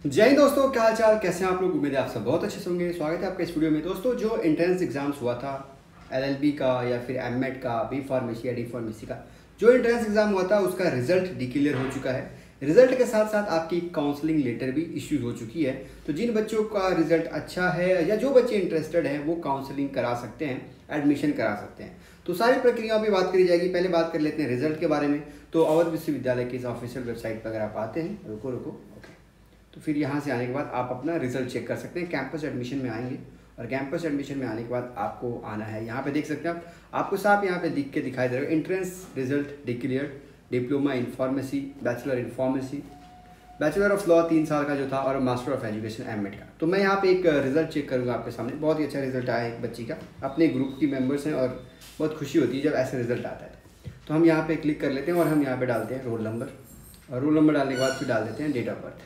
जय हिंद दोस्तों, क्या हाल चाल, कैसे हैं आप लोग। उम्मीद है आप सब बहुत अच्छे से होंगे। स्वागत है आपका इस वीडियो में। दोस्तों, जो एंट्रेंस एग्जाम्स हुआ था एलएलबी का या फिर एमएड का, बी फार्मेसी या डी फार्मेसी का, जो एंट्रेंस एग्जाम हुआ था उसका रिजल्ट डिक्लेयर हो चुका है। रिजल्ट के साथ साथ आपकी काउंसलिंग लेटर भी इश्यू हो चुकी है। तो जिन बच्चों का रिजल्ट अच्छा है या जो बच्चे इंटरेस्टेड हैं वो काउंसलिंग करा सकते हैं, एडमिशन करा सकते हैं। तो सारी प्रक्रियाओं पर बात करी जाएगी। पहले बात कर लेते हैं रिजल्ट के बारे में। तो अवध विश्वविद्यालय की इस ऑफिशियल वेबसाइट पर अगर आप आते हैं, रुको ओके, तो फिर यहाँ से आने के बाद आप अपना रिजल्ट चेक कर सकते हैं। कैंपस एडमिशन में आएंगे और कैंपस एडमिशन में आने के बाद आपको आना है, यहाँ पे देख सकते हैं आपको साफ यहाँ पे दिख के दिखाई दे रहा है entrance result declared, diploma in pharmacy, bachelor in pharmacy, bachelor of law 3 साल का जो था, और मास्टर ऑफ एजुकेशन एमएड का। तो मैं यहाँ पे एक रिजल्ट चेक करूँगा आपके सामने। बहुत ही अच्छा रिजल्ट आया है एक बच्ची का, अपने ग्रुप की मेम्बर्स हैं और बहुत खुशी होती है जब ऐसे रिजल्ट आता है। तो हम यहाँ पे क्लिक कर लेते हैं और हम यहाँ पे डालते हैं रोल नंबर, और रोल नंबर डालने के बाद फिर डाल देते हैं डेट ऑफ बर्थ।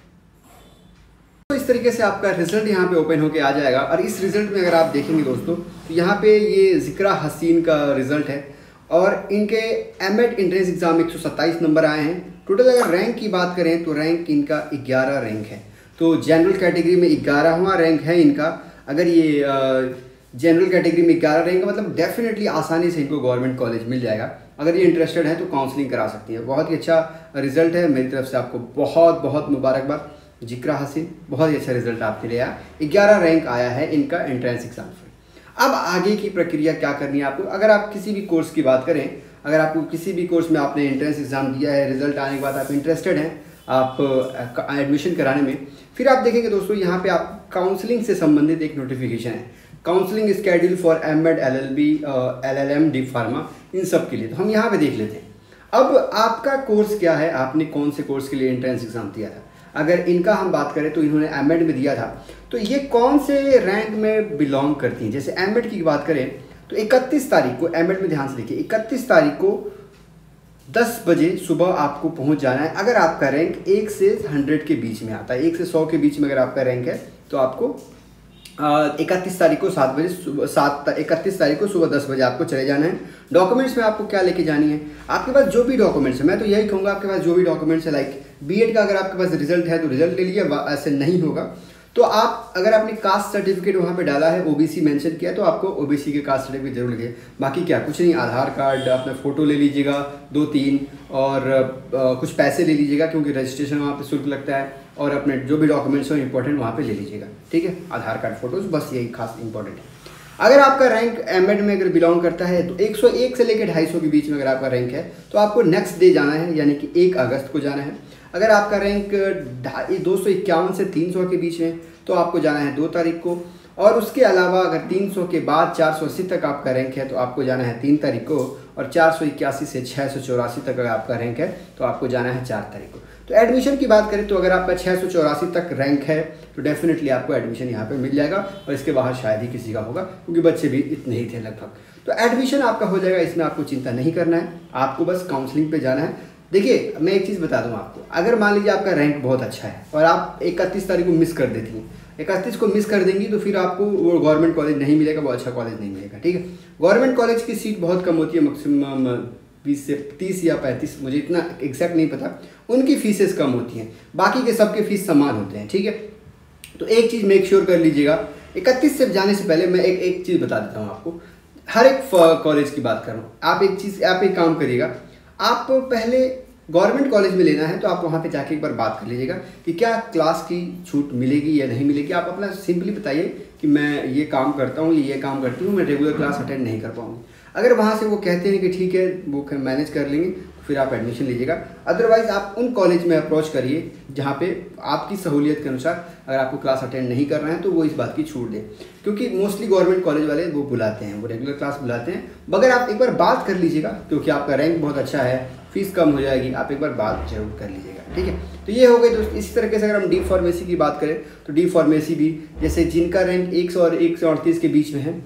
तो इस तरीके से आपका रिजल्ट यहाँ पे ओपन होके आ जाएगा। और इस रिजल्ट में अगर आप देखेंगे दोस्तों, तो यहाँ पे ये जिक्रा हसीन का रिजल्ट है और इनके एमएड एंट्रेंस एग्जाम 127 नंबर आए हैं। टोटल अगर रैंक की बात करें तो रैंक इनका 11 रैंक है। तो जनरल कैटेगरी में 11वां रैंक है इनका। अगर ये जनरल कैटेगरी में 11 रैंक का मतलब डेफिनेटली आसानी से इनको गवर्नमेंट कॉलेज मिल जाएगा। अगर ये इंटरेस्टेड है तो काउंसलिंग करा सकती है। बहुत ही अच्छा रिजल्ट है, मेरी तरफ से आपको बहुत बहुत मुबारकबाद। जिक्रा हसीन, बहुत ही अच्छा रिजल्ट आपके लिए आया। 11 रैंक आया है इनका एंट्रेंस एग्जाम में। अब आगे की प्रक्रिया क्या करनी है आपको। अगर आप किसी भी कोर्स की बात करें, अगर आपको किसी भी कोर्स में आपने एंट्रेंस एग्जाम दिया है, रिजल्ट आने के बाद आप इंटरेस्टेड हैं आप एडमिशन कराने में, फिर आप देखेंगे दोस्तों यहाँ पे आप काउंसलिंग से संबंधित एक नोटिफिकेशन है, counselling schedule for MEd, LLB, LLM, D pharma, इन सब के लिए। तो हम यहाँ पे देख लेते हैं अब आपका कोर्स क्या है, आपने कौन से कोर्स के लिए एंट्रेंस एग्जाम दिया था। अगर इनका हम बात करें तो इन्होंने एमएड में दिया था, तो ये कौन से रैंक में बिलोंग करती हैं। जैसे एमएड की बात करें तो 31 तारीख को, एमएड में ध्यान से देखिए, 31 तारीख को 10 बजे सुबह आपको पहुंच जाना है। अगर आपका रैंक 1 से 100 के बीच में आता है, 1 से 100 के बीच में अगर आपका रैंक है, तो आपको 31 तारीख को 31 तारीख को सुबह 10 बजे आपको चले जाना है। डॉक्यूमेंट्स में आपको क्या लेके जानी है, आपके पास जो भी डॉक्यूमेंट्स है, मैं तो यही कहूँगा आपके पास जो भी डॉक्यूमेंट्स है, लाइक बीएड का अगर आपके पास रिजल्ट है तो रिजल्ट ले लीजिए, ऐसे नहीं होगा तो आप अगर आपने कास्ट सर्टिफिकेट वहाँ पे डाला है, ओबीसी मेंशन किया है, तो आपको ओबीसी के कास्ट सर्टिफिकेट जरूर लिखिए। बाकी क्या कुछ नहीं, आधार कार्ड, अपना फ़ोटो ले लीजिएगा 2-3, और कुछ पैसे ले लीजिएगा क्योंकि रजिस्ट्रेशन वहाँ पे शुल्क लगता है, और अपने जो भी डॉक्यूमेंट्स हो इंपॉर्टेंट वहाँ पे ले लीजिएगा, ठीक है। आधार कार्ड, फोटोज़, बस यही खास इंपॉर्टेंट है। अगर आपका रैंक एमएड में अगर बिलोंग करता है तो 101 से लेकर 250 के बीच में अगर आपका रैंक है तो आपको नेक्स्ट डे जाना है, यानी कि 1 अगस्त को जाना है। अगर आपका रैंक 251 से 300 के बीच में तो आपको जाना है 2 तारीख को। और उसके अलावा अगर 300 के बाद 480 तक आपका रैंक है तो आपको जाना है 3 तारीख को, और 481 से 684 तक अगर आपका रैंक है तो आपको जाना है 4 तारीख को। तो एडमिशन की बात करें तो अगर आपका 684 तक रैंक है तो डेफिनेटली आपको एडमिशन यहाँ पे मिल जाएगा, और इसके बाहर शायद ही किसी का होगा क्योंकि बच्चे भी इतने ही थे लगभग। तो एडमिशन आपका हो जाएगा, इसमें आपको चिंता नहीं करना है, आपको बस काउंसलिंग पे जाना है। देखिए मैं एक चीज़ बता दूँ आपको, अगर मान लीजिए आपका रैंक बहुत अच्छा है और आप 31 तारीख को मिस कर देती हैं, 31 को मिस कर देंगी, तो फिर आपको वो गवर्नमेंट कॉलेज नहीं मिलेगा, वो अच्छा कॉलेज नहीं मिलेगा, ठीक है। गवर्नमेंट कॉलेज की सीट बहुत कम होती है, मैक्सिमम 20 से 30 या 35, मुझे इतना एग्जैक्ट नहीं पता, उनकी फीसेस कम होती हैं, बाकी के सबके फीस समान होते हैं, ठीक है। तो एक चीज़ मेक श्योर कर लीजिएगा, 31 से जाने से पहले मैं एक चीज़ बता देता हूँ आपको, हर एक कॉलेज की बात कर रहा हूँ। आप एक काम करिएगा, आप पहले गवर्नमेंट कॉलेज में लेना है तो आप वहाँ पे जाके एक बार बात कर लीजिएगा कि क्या क्लास की छूट मिलेगी या नहीं मिलेगी। आप अपना सिंपली बताइए कि मैं ये काम करता हूँ, ये काम करती हूँ, मैं रेगुलर क्लास अटेंड नहीं कर पाऊँगी। अगर वहाँ से वो कहते हैं कि ठीक है वो मैनेज कर लेंगे, फिर आप एडमिशन लीजिएगा। अदरवाइज़ आप उन कॉलेज में अप्रोच करिए जहाँ पे आपकी सहूलियत के अनुसार अगर आपको क्लास अटेंड नहीं करना है तो वो इस बात की छूट दें, क्योंकि मोस्टली गवर्नमेंट कॉलेज वाले वो बुलाते हैं, वो रेगुलर क्लास बुलाते हैं। मगर आप एक बार बात कर लीजिएगा, क्योंकि आपका रैंक बहुत अच्छा है, फीस कम हो जाएगी, आप एक बार बात जरूर कर लीजिएगा, ठीक है। तो ये हो गई दोस्त। इसी तरीके से अगर हम डी फार्मेसी की बात करें तो डी फार्मेसी भी, जैसे जिनका रैंक 100 और 138 के बीच में है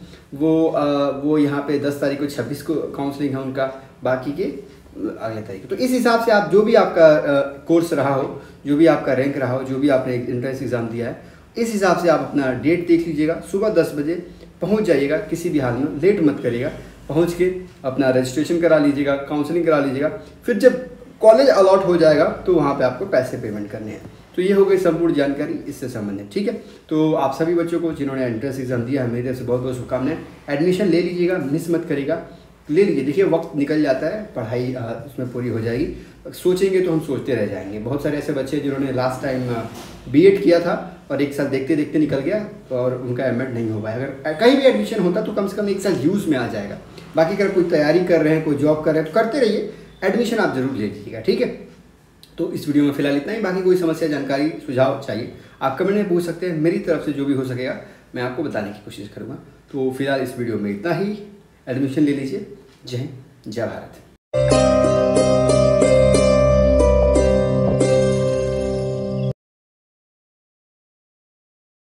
वो यहाँ पे 10 तारीख को 26 को काउंसलिंग है उनका, बाकी के अगले तारीख। तो इस हिसाब से आप जो भी आपका कोर्स रहा हो, जो भी आपका रैंक रहा हो, जो भी आपने एंट्रेंस एग्जाम दिया है, इस हिसाब से आप अपना डेट देख लीजिएगा। सुबह 10 बजे पहुंच जाइएगा, किसी भी हाल में लेट मत करिएगा, पहुंच के अपना रजिस्ट्रेशन करा लीजिएगा, काउंसलिंग करा लीजिएगा। फिर जब कॉलेज अलॉट हो जाएगा तो वहाँ पे आपको पैसे पेमेंट करने हैं। तो ये हो गई संपूर्ण जानकारी इससे संबंधित, ठीक है। तो आप सभी बच्चों को जिन्होंने एंट्रेंस एग्जाम दिया है, मेरी तरफ से बहुत बहुत शुभकामनाएं। एडमिशन ले लीजिएगा, मिस मत करिएगा, ले लीजिए। देखिए वक्त निकल जाता है, पढ़ाई उसमें पूरी हो जाएगी। सोचेंगे तो हम सोचते रह जाएंगे। बहुत सारे ऐसे बच्चे जिन्होंने लास्ट टाइम बीएड किया था और एक साल देखते देखते निकल गया और उनका एमएड नहीं हो पाया। अगर कहीं भी एडमिशन होता तो कम से कम एक साल यूज़ में आ जाएगा। बाकी अगर कोई तैयारी कर रहे हैं, कोई जॉब कर रहे हैं तो करते रहिए, एडमिशन आप जरूर ले लीजिएगा, ठीक है। तो इस वीडियो में फिलहाल इतना ही। बाकी कोई समस्या, जानकारी, सुझाव चाहिए आप कमेंट में पूछ सकते हैं। मेरी तरफ से जो भी हो सकेगा मैं आपको बताने की कोशिश करूँगा। तो फिलहाल इस वीडियो में इतना ही। एडमिशन ले लीजिए। जय हिंद, जय भारत।